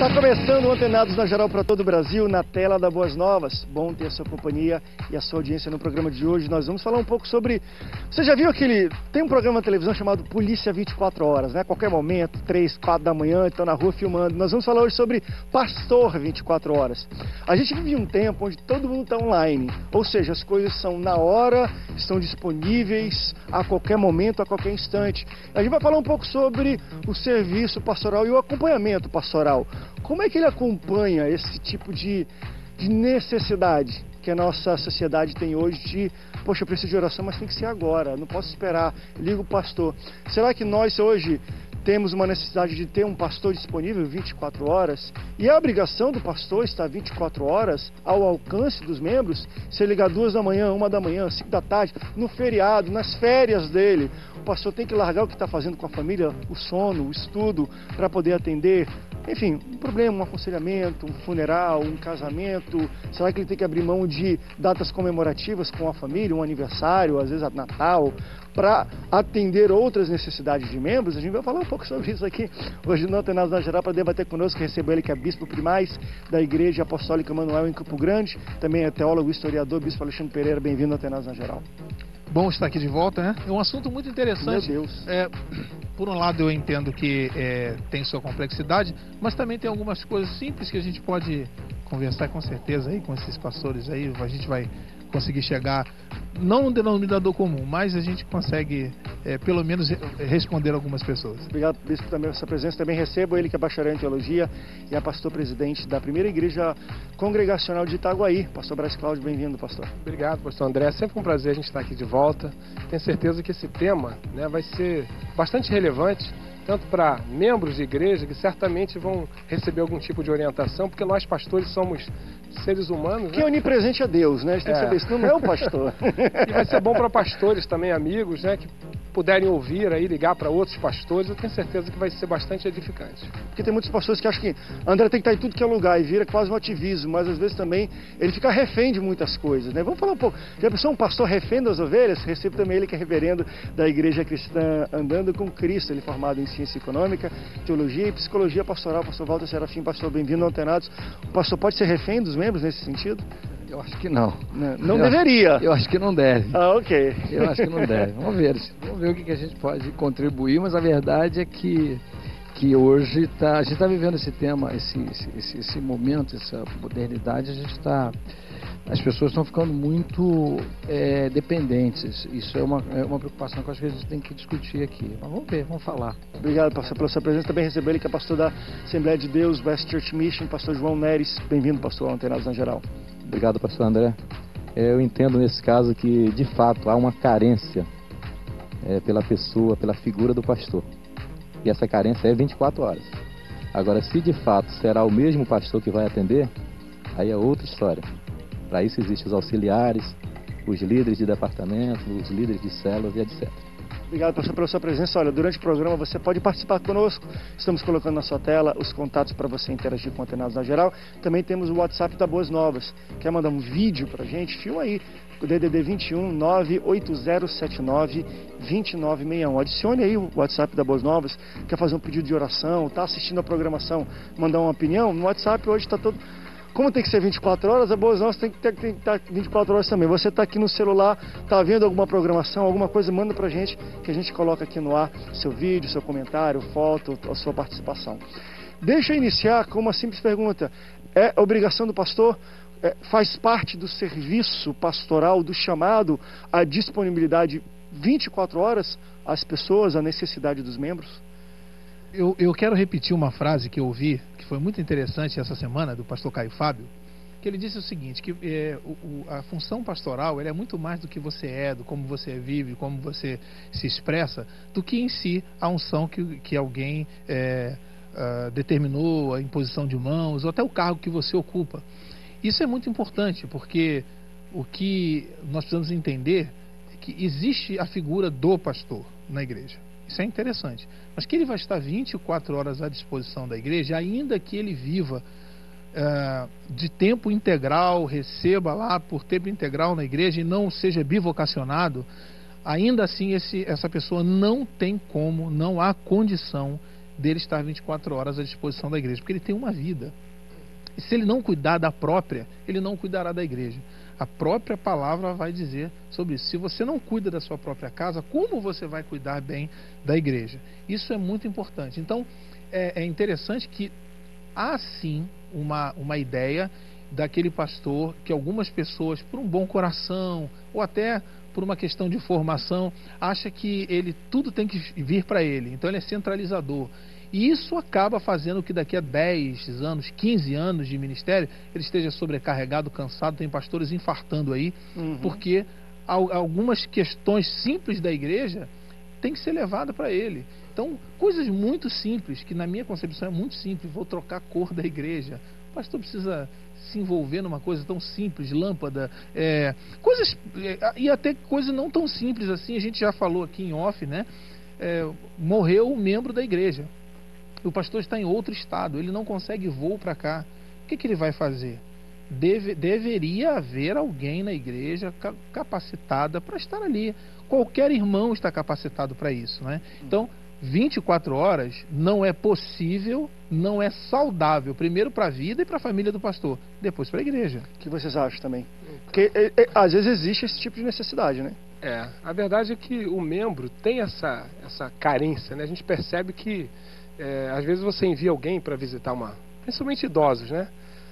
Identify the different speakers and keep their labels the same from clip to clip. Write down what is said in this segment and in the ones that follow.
Speaker 1: Está começando o Antenados na Geral para todo o Brasil, na tela da Boas Novas. Bom ter a sua companhia e a sua audiência no programa de hoje. Nós vamos falar um pouco sobre... Você já viu aquele... Tem um programa na televisão chamado Polícia 24 Horas, né? A qualquer momento, 3, 4 da manhã, estão na rua filmando. Nós vamos falar hoje sobre Pastor 24 Horas. A gente vive um tempo onde todo mundo está online. Ou seja, as coisas são na hora, estão disponíveis a qualquer momento, a qualquer instante. A gente vai falar um pouco sobre o serviço pastoral e o acompanhamento pastoral. Como é que ele acompanha esse tipo de necessidade que a nossa sociedade tem hoje de, poxa, eu preciso de oração, mas tem que ser agora, não posso esperar, liga o pastor. Será que nós hoje temos uma necessidade de ter um pastor disponível 24 horas? E a obrigação do pastor está 24 horas ao alcance dos membros? Se ele ligar 2 da manhã, 1 da manhã, 5 da tarde, no feriado, nas férias dele, o pastor tem que largar o que está fazendo com a família, o sono, o estudo, para poder atender. Enfim, um problema, um aconselhamento, um funeral, um casamento. Será que ele tem que abrir mão de datas comemorativas com a família, um aniversário, às vezes Natal, para atender outras necessidades de membros? A gente vai falar um pouco sobre isso aqui hoje no Antenados na Geral, para debater conosco. Recebo ele, que é bispo primaz da Igreja Apostólica Emanuel em Campo Grande, também é teólogo e historiador, bispo Alexandre Pereira. Bem-vindo ao Antenados na Geral.
Speaker 2: Bom estar aqui de volta, né? É um assunto muito interessante.
Speaker 1: Meu Deus.
Speaker 2: Por um lado, eu entendo que tem sua complexidade, mas também tem algumas coisas simples que a gente pode conversar com certeza aí com esses pastores aí. A gente vai conseguir chegar, não num denominador comum, mas a gente consegue, pelo menos, responder algumas pessoas.
Speaker 1: Obrigado, bispo, também pela sua presença. Também recebo ele, que é bacharel em teologia e é pastor-presidente da primeira igreja congregacional de Itaguaí. Pastor Braz Cláudio, bem-vindo, pastor.
Speaker 3: Obrigado, pastor André. É sempre um prazer a gente estar aqui de volta. Tenho certeza que esse tema, né, vai ser bastante relevante, tanto para membros de igreja, que certamente vão receber algum tipo de orientação, porque nós pastores somos seres humanos,
Speaker 1: que é onipresente a Deus, né? A gente tem que saber isso, não é o pastor.
Speaker 3: E vai ser bom para pastores também, amigos, né, que puderem ouvir aí, ligar para outros pastores. Eu tenho certeza que vai ser bastante edificante.
Speaker 1: Porque tem muitos pastores que acham que André tem que estar em tudo que é lugar e vira quase um ativismo, mas às vezes também ele fica refém de muitas coisas, né? Vamos falar um pouco. Já pensou um pastor refém das ovelhas? Recebo também ele, que é reverendo da Igreja Cristã Andando com Cristo. Ele é formado em Ciência Econômica, Teologia e Psicologia Pastoral. Pastor Walter Serafim, pastor, bem-vindo ao Antenados. O pastor pode ser refém dos membros nesse sentido?
Speaker 4: Eu acho que não.
Speaker 1: Não deveria.
Speaker 4: Eu acho que não deve.
Speaker 1: Ah, ok.
Speaker 4: Eu acho que não deve. Vamos ver o que a gente pode contribuir, mas a verdade é que hoje a gente está vivendo esse tema, esse momento, essa modernidade, as pessoas estão ficando muito dependentes. Isso é uma preocupação que eu acho que a gente tem que discutir aqui. Mas vamos ver, vamos falar.
Speaker 1: Obrigado, pastor, pela sua presença. Também recebo ele, que é pastor da Assembleia de Deus, West Church Mission, pastor João Neres. Bem-vindo, pastor, ao Antenados na Geral.
Speaker 5: Obrigado, pastor André. Eu entendo nesse caso que, de fato, há uma carência pela pessoa, pela figura do pastor. E essa carência é 24 horas. Agora, se de fato será o mesmo pastor que vai atender, aí é outra história. Para isso existem os auxiliares, os líderes de departamento, os líderes de células e etc.
Speaker 1: Obrigado, pastor, pela sua presença. Olha, durante o programa você pode participar conosco. Estamos colocando na sua tela os contatos para você interagir com o Antenados na Geral. Também temos o WhatsApp da Boas Novas. Quer mandar um vídeo para a gente? Filma aí. O DDD 21 98079 2961. Adicione aí o WhatsApp da Boas Novas. Quer fazer um pedido de oração, está assistindo a programação, mandar uma opinião? No WhatsApp hoje está todo... Como tem que ser 24 horas, a Boas Novas tem que estar 24 horas também. Você está aqui no celular, está vendo alguma programação, alguma coisa, manda para a gente, que a gente coloca aqui no ar seu vídeo, seu comentário, foto, a sua participação. Deixa eu iniciar com uma simples pergunta. É obrigação do pastor? Faz parte do serviço pastoral, do chamado, a disponibilidade 24 horas às pessoas, a necessidade dos membros?
Speaker 2: Eu quero repetir uma frase que eu ouvi, que foi muito interessante essa semana, do pastor Caio Fábio, que ele disse o seguinte, que a função pastoral é muito mais do que você é, do como você vive, como você se expressa, do que em si a unção que alguém determinou, a imposição de mãos, ou até o cargo que você ocupa. Isso é muito importante, porque o que nós precisamos entender é que existe a figura do pastor na igreja. Isso é interessante. Mas que ele vai estar 24 horas à disposição da igreja, ainda que ele viva de tempo integral, receba lá por tempo integral na igreja e não seja bivocacionado, ainda assim essa pessoa não tem como, não há condição dele estar 24 horas à disposição da igreja, porque ele tem uma vida. E se ele não cuidar da própria, ele não cuidará da igreja. A própria palavra vai dizer sobre isso. Se você não cuida da sua própria casa, como você vai cuidar bem da igreja? Isso é muito importante. Então, é interessante que há sim uma ideia daquele pastor que algumas pessoas, por um bom coração, ou até por uma questão de formação, acha que tudo tem que vir para ele. Então ele é centralizador. E isso acaba fazendo que daqui a 10 anos, 15 anos de ministério, ele esteja sobrecarregado, cansado. Tem pastores infartando aí, porque algumas questões simples da igreja têm que ser levadas para ele. Então, coisas muito simples, que na minha concepção é muito simples. Vou trocar a cor da igreja. O pastor precisa se envolver numa coisa tão simples, lâmpada, coisas, e até coisas não tão simples assim. A gente já falou aqui em off, né? Morreu um membro da igreja. O pastor está em outro estado, ele não consegue voo para cá. O que ele vai fazer? Deveria haver alguém na igreja capacitada para estar ali. Qualquer irmão está capacitado para isso, né? Então, 24 horas não é possível, não é saudável. Primeiro para a vida e para a família do pastor, depois para a igreja.
Speaker 1: O que vocês acham também? Porque às vezes existe esse tipo de necessidade, né?
Speaker 3: A verdade é que o membro tem essa carência, né? A gente percebe que às vezes você envia alguém para visitar principalmente idosos, né?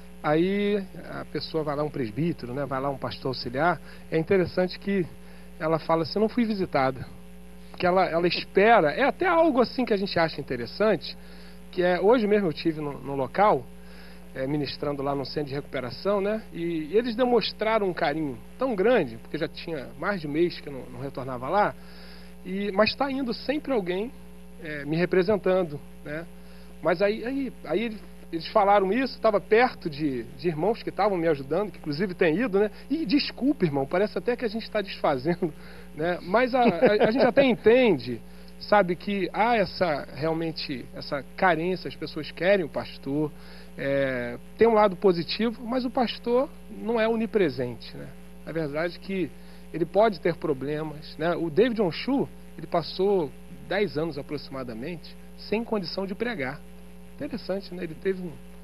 Speaker 3: Aí a pessoa vai lá, um presbítero, né? Vai lá um pastor auxiliar. É interessante que ela fala assim: eu não fui visitada. Porque ela espera, é até algo assim que a gente acha interessante, que hoje mesmo eu estive no local, ministrando lá no centro de recuperação, né? E eles demonstraram um carinho tão grande, porque já tinha mais de um mês que eu não retornava lá, mas está indo sempre alguém me representando, né? Mas aí eles falaram isso, estava perto de irmãos que estavam me ajudando, que inclusive têm ido, né? E desculpe, irmão, parece até que a gente está desfazendo, né? Mas a gente até entende, sabe, que há realmente essa carência, as pessoas querem o pastor, tem um lado positivo, mas o pastor não é onipresente, né? A verdade é que ele pode ter problemas, né? O David Onshu, ele passou 10 anos aproximadamente sem condição de pregar. Interessante, né? Ele teve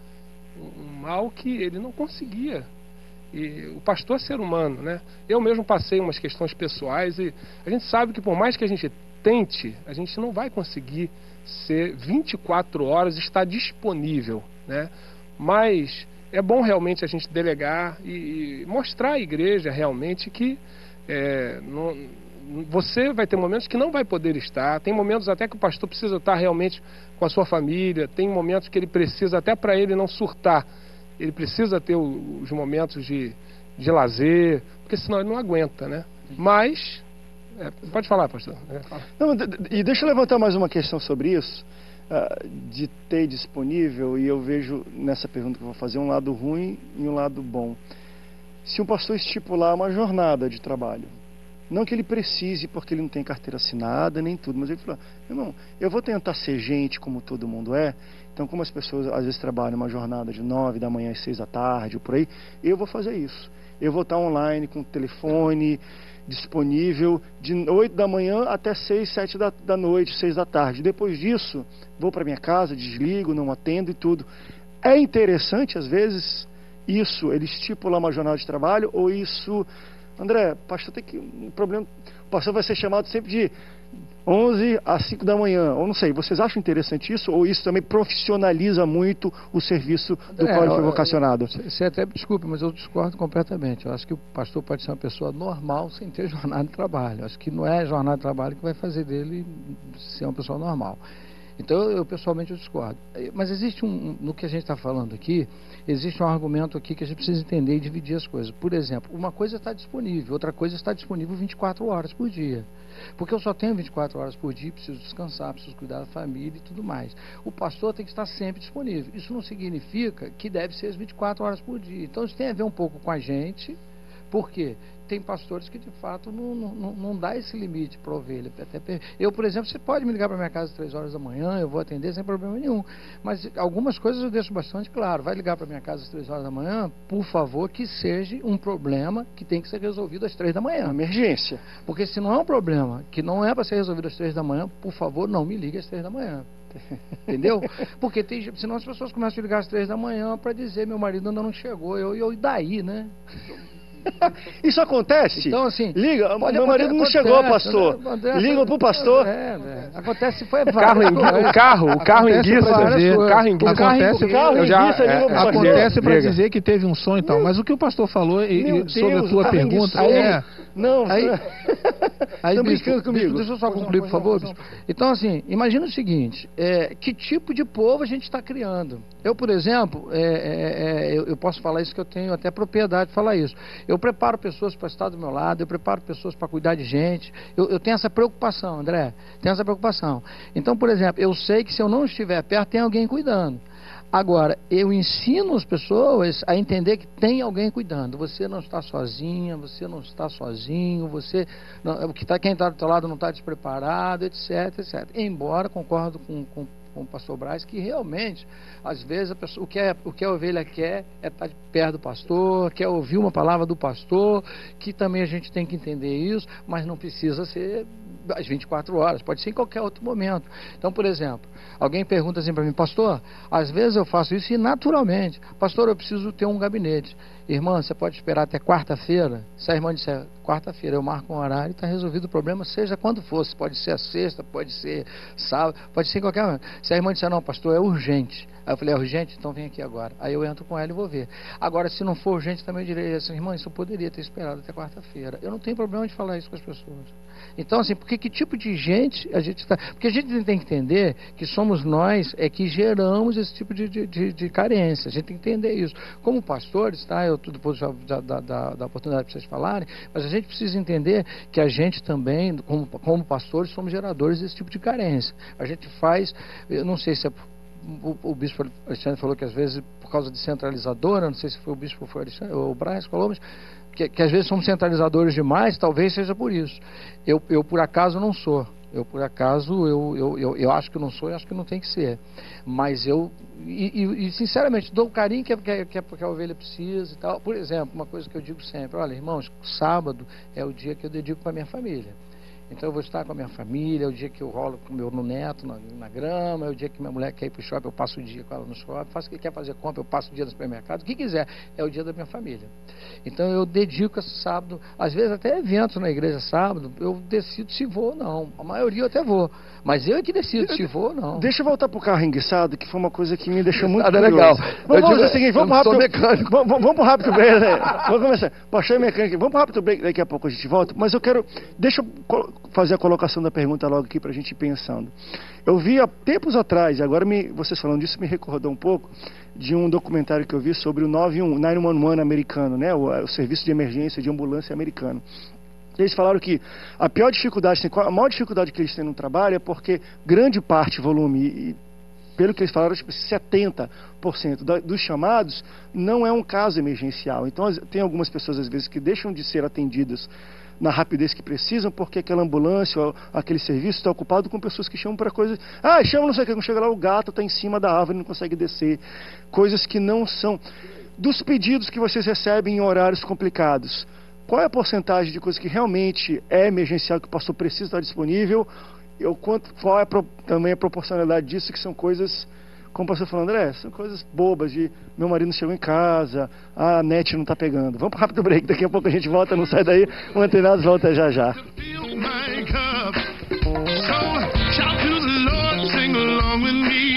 Speaker 3: um mal que ele não conseguia. E o pastor é ser humano, né? Eu mesmo passei umas questões pessoais e a gente sabe que por mais que a gente tente, a gente não vai conseguir ser 24 horas, estar disponível, né? Mas é bom realmente a gente delegar e mostrar à igreja realmente que você vai ter momentos que não vai poder estar, tem momentos até que o pastor precisa estar realmente com a sua família, tem momentos que ele precisa, até para ele não surtar, ele precisa ter os momentos de lazer, porque senão ele não aguenta, né? Mas, pode falar, pastor.
Speaker 1: Não, e deixa eu levantar mais uma questão sobre isso, de ter disponível, e eu vejo nessa pergunta que eu vou fazer um lado ruim e um lado bom. Se um pastor estipular uma jornada de trabalho, não que ele precise, porque ele não tem carteira assinada, nem tudo, mas ele falou: irmão, eu vou tentar ser gente como todo mundo é, então como as pessoas às vezes trabalham uma jornada de 9 da manhã às 6 da tarde, ou por aí, eu vou fazer isso. Eu vou estar online, com o telefone disponível, de 8 da manhã até 6, 7 da noite, 6 da tarde. Depois disso, vou para minha casa, desligo, não atendo e tudo. É interessante, às vezes, isso, ele estipula uma jornada de trabalho, ou isso... André, pastor tem que... O pastor vai ser chamado sempre de 11 às 5 da manhã, ou não sei, vocês acham interessante isso? Ou isso também profissionaliza muito o serviço do qual ele foi vocacionado?
Speaker 4: Você até me desculpe, mas eu discordo completamente. Eu acho que o pastor pode ser uma pessoa normal sem ter jornada de trabalho. Eu acho que não é a jornada de trabalho que vai fazer dele ser uma pessoa normal. Então, eu pessoalmente discordo. Mas existe no que a gente está falando aqui, existe um argumento aqui que a gente precisa entender e dividir as coisas. Por exemplo, uma coisa está disponível, outra coisa está disponível 24 horas por dia. Porque eu só tenho 24 horas por dia, preciso descansar, preciso cuidar da família e tudo mais. O pastor tem que estar sempre disponível. Isso não significa que deve ser as 24 horas por dia. Então, isso tem a ver um pouco com a gente. Por quê? tem pastores que de fato não dá esse limite para a ovelha. Eu, por exemplo, você pode me ligar para minha casa às 3 horas da manhã, eu vou atender sem problema nenhum. Mas algumas coisas eu deixo bastante claro. Vai ligar para minha casa às 3 horas da manhã, por favor, que seja um problema que tem que ser resolvido às 3 da manhã.
Speaker 1: Emergência.
Speaker 4: Porque se não é um problema que não é para ser resolvido às 3 da manhã, por favor, não me ligue às 3 da manhã. Entendeu? Porque senão as pessoas começam a ligar às 3 da manhã para dizer: meu marido ainda não chegou. E daí, né?
Speaker 1: Isso acontece?
Speaker 4: Então, assim,
Speaker 1: liga, meu marido não chegou, pastor. Liga pro pastor.
Speaker 4: Acontece, foi
Speaker 3: o carro enguiça,
Speaker 2: acontece para dizer que teve um sonho e tal. Mas o que o pastor falou sobre a tua pergunta
Speaker 1: Estão brincando comigo.
Speaker 4: Deixa eu só concluir, por favor, bispo. Então, assim, imagina o seguinte: que tipo de povo a gente está criando? Eu, por exemplo, eu posso falar isso, que eu tenho até propriedade de falar isso. Eu preparo pessoas para estar do meu lado, eu preparo pessoas para cuidar de gente. Eu tenho essa preocupação, André. Tenho essa preocupação. Então, por exemplo, eu sei que se eu não estiver perto, tem alguém cuidando. Agora, eu ensino as pessoas a entender que tem alguém cuidando. Você não está sozinha, você não está sozinho, quem está do teu lado não está despreparado, etc, etc. Embora, concordo com o pastor Braz, que realmente, às vezes, a pessoa, o que a ovelha quer é estar perto do pastor, quer ouvir uma palavra do pastor, que também a gente tem que entender isso, mas não precisa ser às 24 horas, pode ser em qualquer outro momento. Então, por exemplo, alguém pergunta assim para mim: pastor, às vezes eu faço isso e naturalmente, pastor, eu preciso ter um gabinete. Irmã, você pode esperar até quarta-feira? Se a irmã disser quarta-feira, eu marco um horário e está resolvido o problema, seja quando for. Pode ser a sexta, pode ser sábado, pode ser em qualquer momento. Se a irmã disser: não, pastor, é urgente. Aí eu falei: é urgente? Então vem aqui agora. Aí eu entro com ela e vou ver. Agora, se não for urgente, também eu direi assim: irmã, isso eu poderia ter esperado até quarta-feira. Eu não tenho problema de falar isso com as pessoas. Então, assim, porque que tipo de gente a gente está... Porque a gente tem que entender que somos nós que geramos esse tipo de carência. A gente tem que entender isso. Como pastores, tá? Eu depois da oportunidade para vocês falarem, mas a gente precisa entender que a gente também, como pastores, somos geradores desse tipo de carência. A gente faz... Eu não sei se é... O bispo Alexandre falou que às vezes, por causa de centralizadora, não sei se foi o bispo ou foi o Braz, falou, mas que às vezes somos centralizadores demais, talvez seja por isso. Eu por acaso não sou. Eu por acaso, eu acho que não sou e acho que não tem que ser. Mas sinceramente, dou o carinho que a ovelha precisa e tal. Por exemplo, uma coisa que eu digo sempre: olha, irmãos, sábado é o dia que eu dedico para a minha família. Então eu vou estar com a minha família, é o dia que eu rolo com o meu neto na grama, é o dia que minha mulher quer ir para o shopping, eu passo o dia com ela no shopping, faço o que quer fazer compra, eu passo o dia no supermercado, o que quiser, é o dia da minha família. Então eu dedico esse sábado, às vezes até eventos na igreja sábado, eu decido se vou ou não. A maioria eu até vou, mas eu é que decido se vou ou não.
Speaker 1: Deixa eu voltar para o carro enguiçado, que foi uma coisa que me deixou muito curioso.
Speaker 4: Legal.
Speaker 1: Vamos fazer o seguinte, vamos para o rápido break, né? Vamos começar. Pastor mecânico, vamos para o rápido break, daqui a pouco a gente volta, mas deixa eu fazer a colocação da pergunta logo aqui para a gente ir pensando. Eu vi há tempos atrás, agora vocês falando disso me recordou um pouco de um documentário que eu vi sobre o 911 americano, né? O serviço de emergência de ambulância americano. Eles falaram que a maior dificuldade que eles têm no trabalho é porque grande parte, volume, e pelo que eles falaram, tipo 70% dos chamados não é um caso emergencial. Então tem algumas pessoas às vezes que deixam de ser atendidas na rapidez que precisam, porque aquela ambulância ou aquele serviço está ocupado com pessoas que chamam para coisas... chama não sei o que, quando chega lá o gato está em cima da árvore e não consegue descer. Coisas que não são... Dos pedidos que vocês recebem em horários complicados, qual é a porcentagem de coisa que realmente é emergencial, que o pastor precisa estar disponível? Qual é também a proporcionalidade disso, que são coisas... Como o pastor falou: André, são coisas bobas de meu marido não chegou em casa, a net não está pegando. Vamos para o rápido break, daqui a pouco a gente volta, não sai daí, o Antenados volta já já. So shout to the Lord, sing along with me.